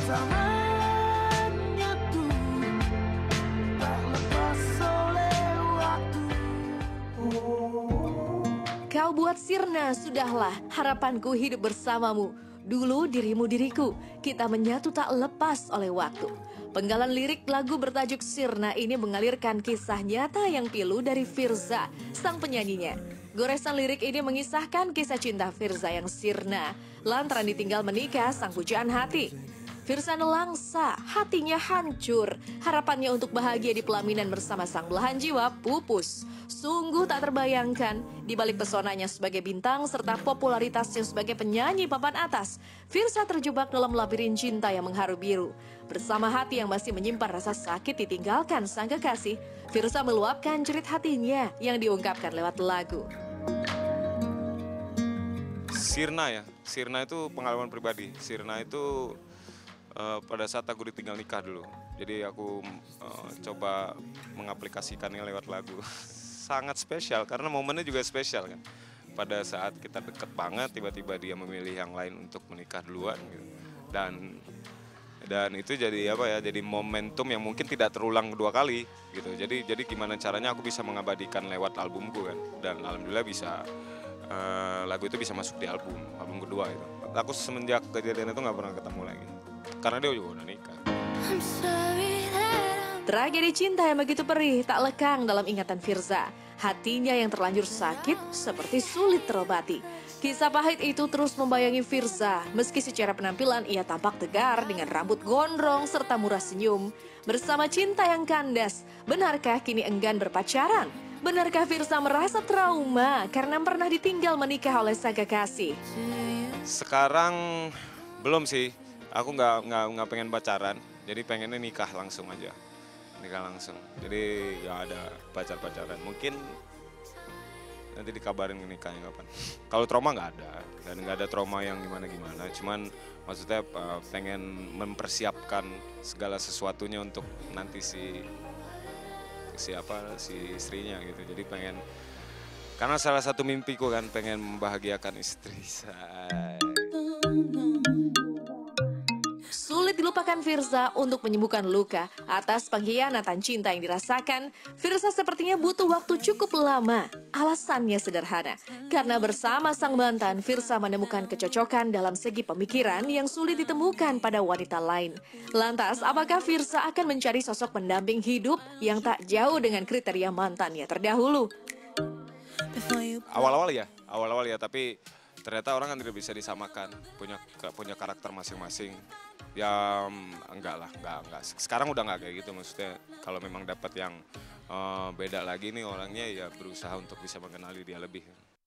Kau buat sirna, sudahlah, harapanku hidup bersamamu. Dulu dirimu diriku, kita menyatu tak lepas oleh waktu. Penggalan lirik lagu bertajuk Sirna ini mengalirkan kisah nyata yang pilu dari Firza, sang penyanyinya. Goresan lirik ini mengisahkan kisah cinta Firza yang sirna, lantaran ditinggal menikah sang pujaan hati. Firza nelangsa, hatinya hancur, harapannya untuk bahagia di pelaminan bersama sang belahan jiwa pupus. Sungguh tak terbayangkan, di balik pesonanya sebagai bintang serta popularitasnya sebagai penyanyi papan atas, Firza terjebak dalam labirin cinta yang mengharu biru. Bersama hati yang masih menyimpan rasa sakit ditinggalkan sang kekasih, Firza meluapkan jerit hatinya yang diungkapkan lewat lagu. Sirna ya, Sirna itu pengalaman pribadi. Sirna itu pada saat aku ditinggal nikah dulu. Jadi aku coba mengaplikasikannya lewat lagu. Sangat spesial karena momennya juga spesial kan. Pada saat kita deket banget, tiba-tiba dia memilih yang lain untuk menikah duluan gitu. Dan itu jadi apa ya? Jadi momentum yang mungkin tidak terulang dua kali gitu. Jadi gimana caranya aku bisa mengabadikan lewat albumku kan. Dan alhamdulillah bisa lagu itu bisa masuk di album kedua itu. Aku semenjak kejadian itu nggak pernah ketemu lagi. Karena dia juga udah nikah. Tragedi cinta yang begitu perih tak lekang dalam ingatan Firza. Hatinya yang terlanjur sakit seperti sulit terobati. Kisah pahit itu terus membayangi Firza. Meski secara penampilan ia tampak tegar dengan rambut gondrong serta murah senyum. Bersama cinta yang kandas, benarkah kini enggan berpacaran? Benarkah Firza merasa trauma karena pernah ditinggal menikah oleh sang kekasih? Sekarang belum sih. Aku nggak pengen pacaran. Jadi pengennya nikah langsung aja. Nikah langsung, jadi gak ada pacar-pacaran. Mungkin nanti dikabarin nikahnya kapan. Kalau trauma nggak ada, dan nggak ada trauma yang gimana-gimana. Cuman maksudnya pengen mempersiapkan segala sesuatunya untuk nanti si istrinya gitu. Jadi pengen, karena salah satu mimpiku kan pengen membahagiakan istri saya. Sulit dilupakan Firza untuk menyembuhkan luka atas pengkhianatan cinta yang dirasakan. Firza sepertinya butuh waktu cukup lama. Alasannya sederhana, karena bersama sang mantan, Firza menemukan kecocokan dalam segi pemikiran yang sulit ditemukan pada wanita lain. Lantas, apakah Firza akan mencari sosok pendamping hidup yang tak jauh dengan kriteria mantannya terdahulu? Awal-awal ya, tapi ternyata orang kan tidak bisa disamakan, punya karakter masing-masing. Ya enggak. Sekarang udah enggak kayak gitu, maksudnya kalau memang dapat yang beda lagi nih orangnya, ya berusaha untuk bisa mengenali dia lebih.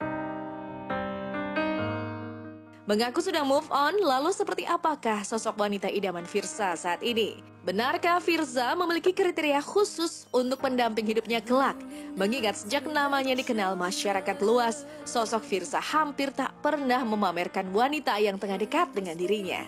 Mengaku sudah move on, lalu seperti apakah sosok wanita idaman Firza saat ini? Benarkah Firza memiliki kriteria khusus untuk pendamping hidupnya kelak? Mengingat sejak namanya dikenal masyarakat luas, sosok Firza hampir tak pernah memamerkan wanita yang tengah dekat dengan dirinya.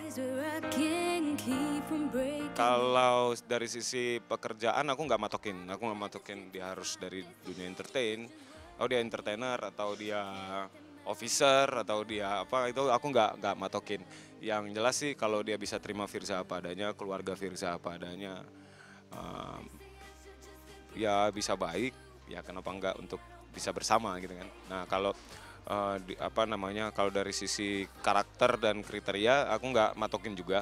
Kalau dari sisi pekerjaan aku nggak matokin dia harus dari dunia entertain, atau dia entertainer, atau dia officer, atau dia apa, itu aku nggak matokin. Yang jelas sih kalau dia bisa terima Firza apa adanya, keluarga Firza apa adanya, ya bisa baik, ya kenapa enggak untuk bisa bersama gitu kan. Nah kalau kalau dari sisi karakter dan kriteria aku nggak matokin juga.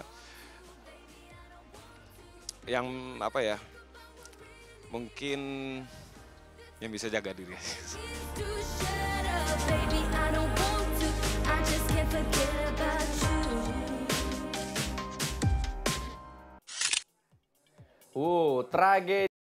Yang apa ya, mungkin yang bisa jaga diri. Tragedi.